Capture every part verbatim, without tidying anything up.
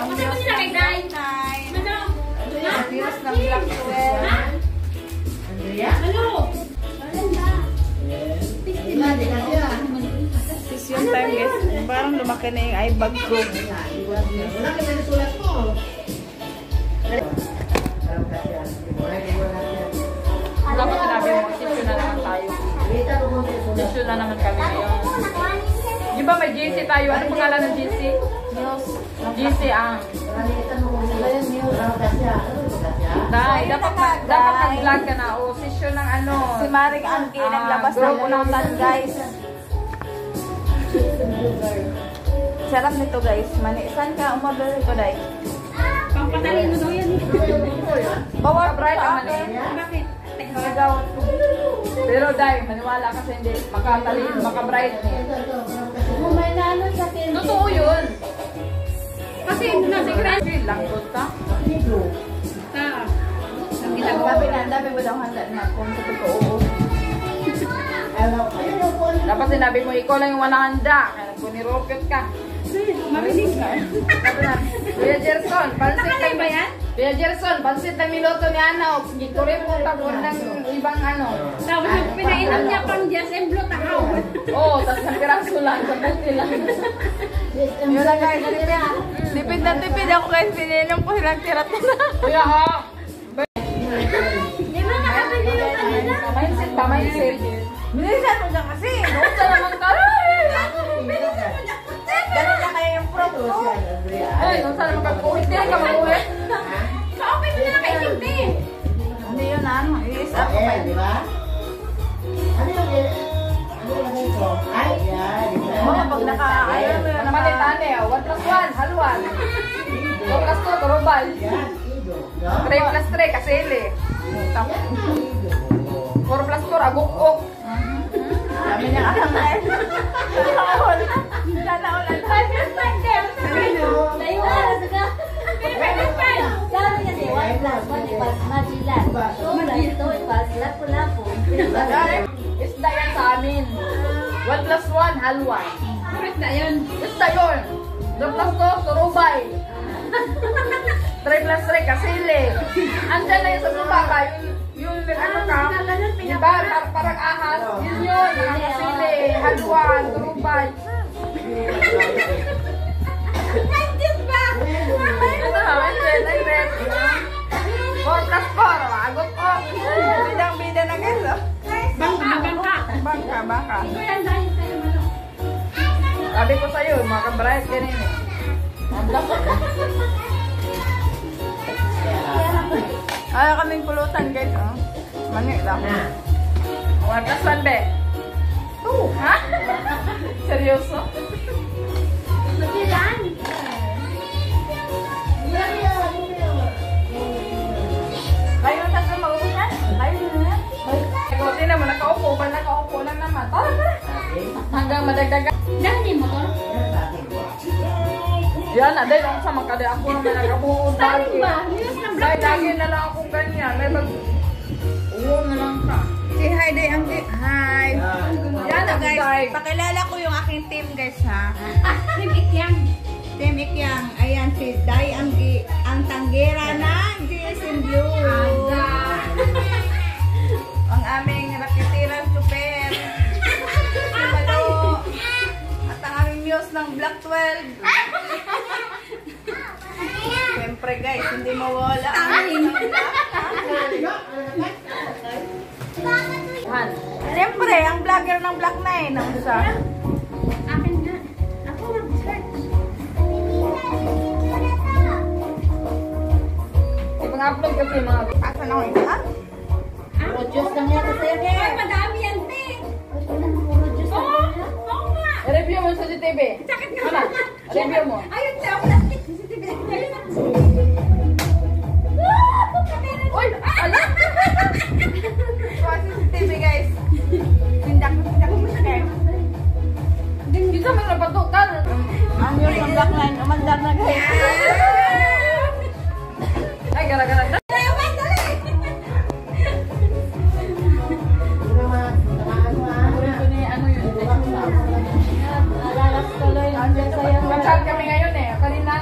ang views ng Black Nine. Ang views ng Black twelve. Andrea? Ano? Session time guys. Parang lumaki na yung eye bag ko. Wala ka na nasulat mo. Dapat sinabi mo, session na naman tayo. Session na naman kami ngayon. Di ba may G C tayo? Ano pangalan ng G C? G C ang. Dai, dapat dapat mag-vlog ka na. O, session ng ano. Si Maring Angki naglabas ng punutan guys. Sarap nito guys. Mani, saan ka umorder ito dai? Pampatalino daw yan. Bawal bright ang mani. Bakit? Pero dai, maniwala kasi hindi makatalino, maka-bright niya. May nano sa akin. Totoo yun. Kasi nasa grand. Langkot ka? Ta. Sabi na, dami ba daw handa na kung sa totoo? Dapat sinabi mo, ikaw lang yung walang handa. Kaya nagpunirokot ka. Mabilis ka. Sabi na, Kuya Gerson, pansit Nakalay ba yan? Kuya Gerson, pansit na minuto ni Ana. Gituloy mo tapon ng ibang ano. Tapos pinainom niya pang Diyas and Blue takaw. Oo, tapos ng piraso lang, sa buti lang. Yun lang guys, tipid na tipid ako guys, pininom ko silang tirat na. Kuya ha! Di ba nakabili yung kanila? Mindset ba, mindset? Bilisan mo dyan kasi, noon sa naman ka. Bilisan mo dyan. Ganun na kaya yung prop ko. Ay, noon sa naman ka, kuhit din ka mag-uwi. Ka-open mo na lang kay Timti. Hindi yun ano, i-is up ko Eh, pa. di ba? Ano yung ano yung ito? Ay, yan. Mga pag naka-ayaw mo yun, napalitan eh. one plus one, haluan. two plus two, turubal. Yan, ido. three plus three, kasili. four plus four, aguk-uk. Dami niya alam na eh. Nanahol. Nanahol ang tayo. Dayuan, saka. Sabi niya si one plus one equals majilan. two plus two equals lapu-lapu. Isda yan sa amin. one plus one, haluan. Bakit na yun? Isda yun. two plus two, turubay. three plus three, kasili. Andyan na yung sa subaka, yung, yung ano ka, diba, par parang ahas, yun yun, ang kasili, haluan, turubay. Nandiyan ba? Ito na, ay red, ay red. four plus four, agot ko. Bidang-bida na guys, oh. Bangka, bangka. Bangka, bangka. Ito yan dahil sa'yo, ano? Sabi ko sa'yo, mga ka-bright, ganyan eh. Ay, kaming pulutan guys, oh. Mani lang. one plus one, be. two. Ha? Seryoso? Majilan. Kayo na tayo mag-uusan? Kayo na. Ikaw, tinan mo, nakaupo ba? Nakaupo lang naman. Tara, tara. Hanggang madagdagan. Dahil mo to? Yan na, dahil ako sa makali. Ako naman nakabuod. Sabi ba? News ng Dahil Black lagi na lang akong ganyan. May mag... Uwo na lang ka. Si hi, day ang di. Hi. Yan na guys. Pakilala ko yung aking team guys ha. Team Ikyang. Team Ikyang. Ayan si Day ang, ang tanggera ng G S M Blue. Ang aming rakitiran super. Si Malo. At ang aming muse ng Black twelve. Siyempre guys, hindi mawala. Han. Siyempre, ang vlogger ng Black Nine. Ang isa. Akin nga. Ako mag-search. Ipang-upload kasi mga... Asan ako isa? Produce lang yan kasi yan Ay, eh. madami yan, te. Produce lang Oo, yan. oo nga. Review mo sa C C T V. Sakit nga. Ano? Review mo. Ayun, te. Ako plastic. C C T V. Ayun na. Uy! Ala! So, C C T V guys. Tindak mo, tindak mo siya guys. Hindi ka may napatukan. Ang yun ng Black Nine. Umandar na guys. Ay, gara-gara. Mag-chat kami ngayon eh. Kanina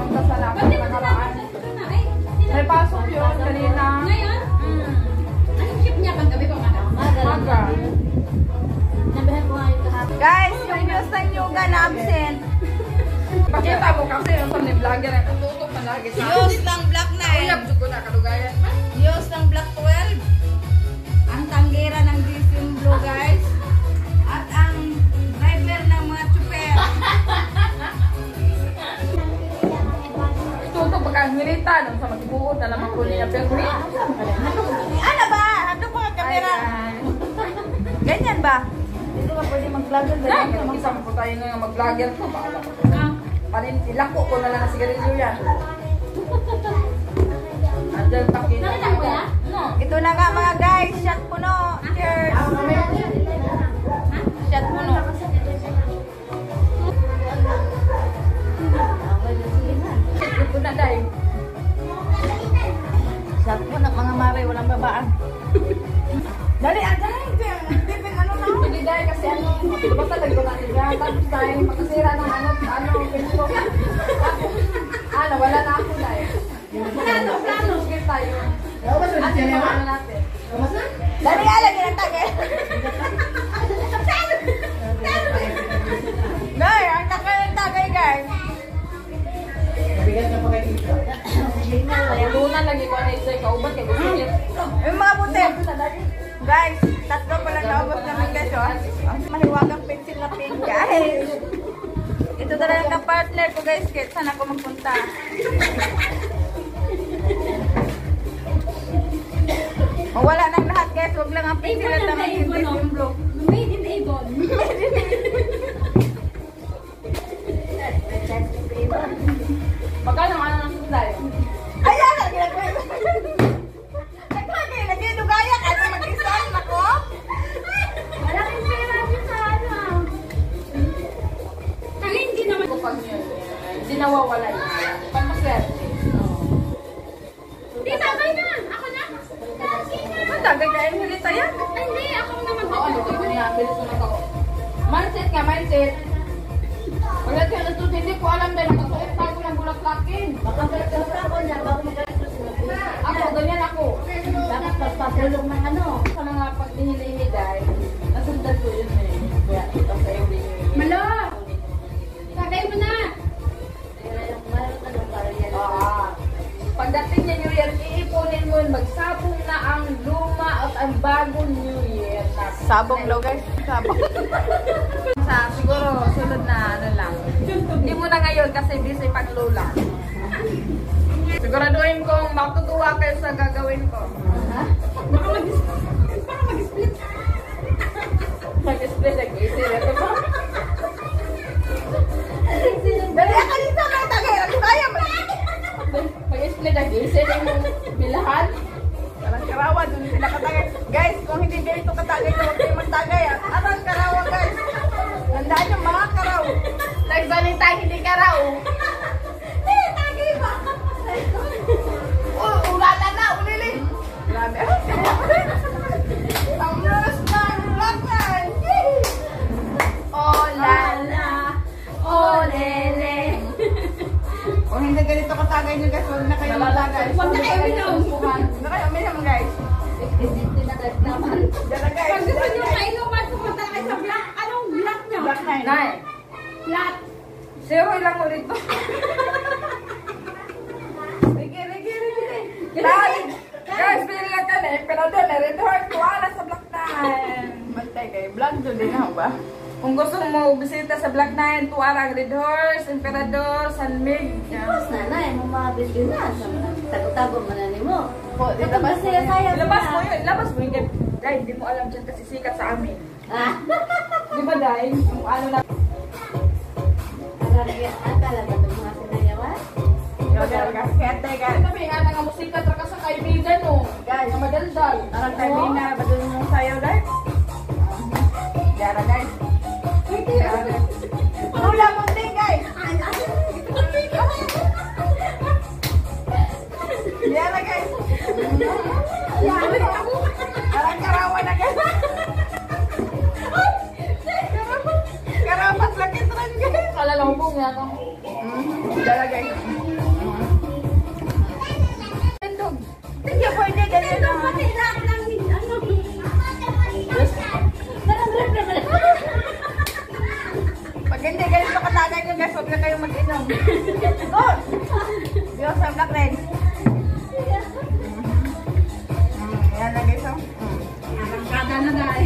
magdasal ako sa nakaraan. May pasok yun kanina. Ngayon? Mm. Anong shift niya pang gabi ko ano? Maga. Nabihan ko nga yung kahapon. Guys, yung views ng yoga na absent. Pakita mo kasi yung sa ni vlogger ang tutok na lagi sa Views ng Black Uyab nine. ko na kalugayan. Views ng Black twelve. Ang tanggira ng D C M Blue, guys. At ang driver ng mga chuper. Tutok baka ngilita nung sa magbuot na naman ko niya pero ni. Ano ba? Ano ba ang kamera? Ganyan ba? Hindi ka pwede mag-vlogger. Dahil mag-isa mo po tayo nga mag-vlogger ko. Panin, ilako ko na lang ang sigarilyo yan. Andyan takin. Nakita mo ya? No. Ito na nga mga guys. Shot puno. Cheers. Shot puno. Ito ko na dahil. Shot puno mga mare. Walang babaan. Dali, anday. Pipin, ano na? Hindi dahil kasi ano, basta lagi ko na niya. Tapos dahil makasira ng ano, ano, Facebook. Ano, wala na ako dahil. Plano, plano. Sige tayo. Mas ulit Ano yan, yung ha? ano natin? Mas na? Dali, alagin ang tagay. Guys, ang tagay ang tagay, guys. Mabigat ka pa kay Tita. Lunan lagi ko na isa kauban kay Busikir. Yung mga buti. Guys, tatlo pa lang naubos namin guys, oh. Ang mahiwagang pencil na pink, guys. Ito talaga ang partner ko, guys. Kaya saan ako magpunta? Mawala ng lahat, guys. Huwag lang ang pencil at ang magsintis yung blue. Made in Avon. Magkano ang ano ng sunday? Ayan! Lagi na ko yun. Naglagay, lagi dugaya ka na mag-isal. Nako. Malaking pera din sa ano. Ay, hindi naman. Kapag yun, hindi nawawala yun. Pampaswerte. Di, tagay na. Ako na. Ang tagay na yung hilita yan. Ay, hindi. Ako naman. Oo, ano ko niya, bilis na ako. Mindset nga, mindset. Wala kayo na tuti, hindi ko alam dahil nakasuot tayo ng bulaklakin. Baka mag-vlog ako niya bago mag-alis sila. Ako, ganyan ako. Dapat magpapulong ng ano. Sa mga pag dinili dahil, nasundan ko yun eh. Kaya ito sa'yo din yun. Malo. Tagay mo na. Ah, pagdating niya New Year, iipunin mo yun, magsabong na ang luma at ang bagong New Year. Sabong daw, guys. Sabong. Sa siguro sunod na ano lang. Hindi mo na ngayon kasi busy paglula. Siguraduhin kong matutuwa kayo sa gagawin ko. Baka mag-split. Mag-split ang easy. Ito pa. Dali ka dito na tagay. Ang kaya mo. Mag-split ang easy na yung bilahan. Parang karawa dun sila katagay. Guys, kung hindi ganito katagay, huwag kayo magtagay. At anong karawa, guys? Tandaan yung mga karaw. Nagsalita, hindi karaw. Eh, tagay ba? Oh, ulala na, ulili. Grabe. Ang lakas na, lakas. Oh, lala. Oh, lele. Kung hindi ganito katagay nyo, guys, huwag na kayo magtagay. Huwag na kayo minom. Huwag na kayo minom, guys. Dala, guys. Pag gusto nyo kainuman, pumunta kayo sa black. Anong black nyo? Black nine. Nay, Black. zero lang ulit to. Rigi, rigi, rigi. Guys, guys, pilihan ka na. Pero doon, red heart ko. Ala sa Black Nine. Bantay kayo. Vlog doon din ako ba? Kung gusto mo bisita sa Black Nine, tuwarang Red Horse, Emperador, San Mig. Tapos na na, yung mga video na. Tago-tago mo na ni mo. Po, ilabas mo yan. Saya-saya. Ilabas mo yun, ilabas mo yun. Dahil, hindi mo alam dyan kasi sikat sa amin. Ah. Di ba dahil? Kung ano na. Akala ba itong mga sinayawan? Kaya teka. Sabi nga nga musika traka sa kaibigan mo. Guys, Nga madaldal. Arang tayo na ba doon yung sayaw, guys? Yara, guys. Yara, guys. Hula mo din, guys. Yara, guys. Arang karawan na, guys. Karapat lang ito lang, guys. Kalalambong nga ako. Yara, guys. black red. Yan na guys. Oh. Kada na dahil.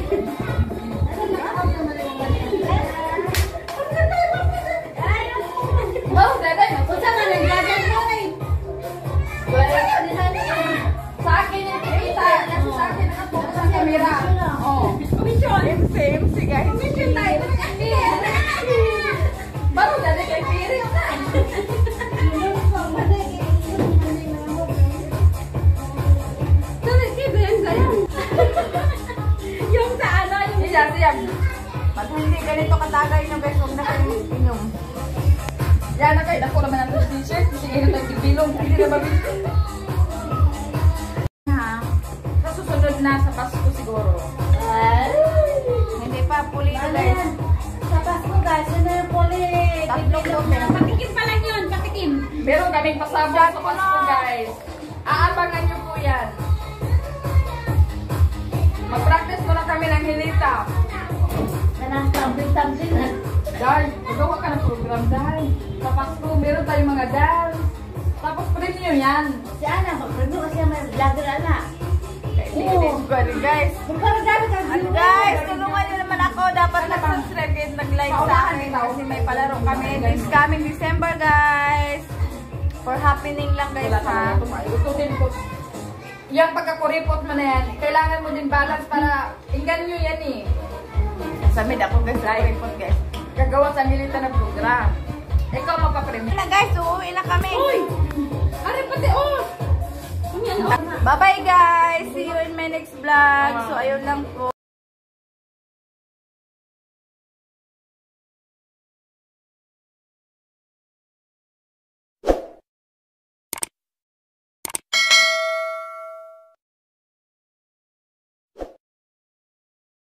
Oh, dede. Unsa man ang gagan mo ay? Sa akin yung tikita. Kasi sa akin nakapokus sa camera. Oh. M C, M C guys. Baru dede kay piring na. Dali, kiben ka yan. Yung sa ano, yung Siya, siya. Pag hindi ganito katagay nyo guys, huwag na kayo inom. Yan na kayo. Dako naman ang t-shirt. Sige na tayo gibilong. Hindi na mabili. Ha? Sa susunod na sa Pasko siguro. Hindi pa, pulido guys. Sa Pasko guys, yun na yung puli. Tatlong dobe. patikim pa lang yun, patikim. Meron kaming pasabog sa Pasko, guys. Aabangan nyo po yan. Mag-practice muna kami ng hilita. Kanang tumbling-tumbling na. Guys, magawa ka ng program, dahil sa Pasko, meron tayong mga dance. Tapos premium yan. Si Ana, mag-review kasi may vlogger Ana. Hindi ko rin guys. Magparagami ka. Ano guys, tulungan nyo naman ako. Dapat nag-subscribe kayo, nag-like sa akin. Kasi may palaro kami this coming December guys. For happening lang guys Wala ha. ka na Gusto din ko. Yung pagkakuripot mo na yan, kailangan mo din balance para inggan nyo yan eh. Samid ako guys sa report guys. Gagawa sa milita ng program. Ikaw mapapremyo. Na guys, uuwi na kami. Ano pati, oh! Yan, oh. Bye bye guys. See you in my next vlog. So ayun lang po.